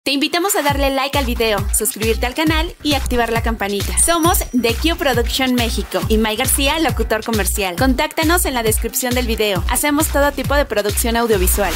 Te invitamos a darle like al video, suscribirte al canal y activar la campanita. Somos The Q Production México y May García, locutor comercial. Contáctanos en la descripción del video. Hacemos todo tipo de producción audiovisual.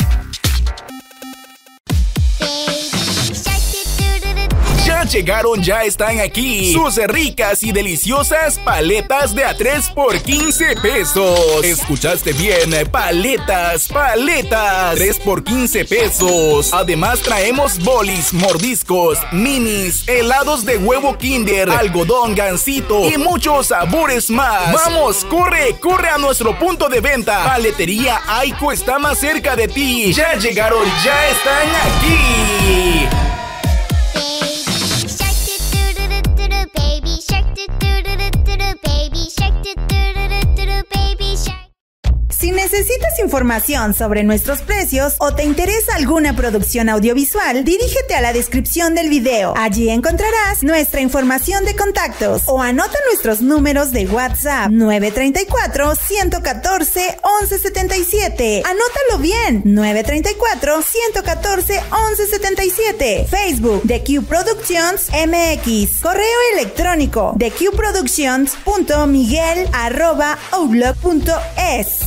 Ya están aquí sus ricas y deliciosas paletas de a 3 por 15 pesos. Escuchaste bien, paletas, 3 por 15 pesos. Además traemos bolis, mordiscos, minis, helados de huevo Kinder, algodón, gansito y muchos sabores más. Vamos, corre a nuestro punto de venta. Paletería Aiko está más cerca de ti. Ya llegaron, ya están aquí. Si necesitas información sobre nuestros precios o te interesa alguna producción audiovisual, dirígete a la descripción del video. Allí encontrarás nuestra información de contactos o anota nuestros números de WhatsApp 934-114-1177. Anótalo bien, 934-114-1177. Facebook, The Q Productions MX. Correo electrónico, theqproductions.miguel@outlook.es.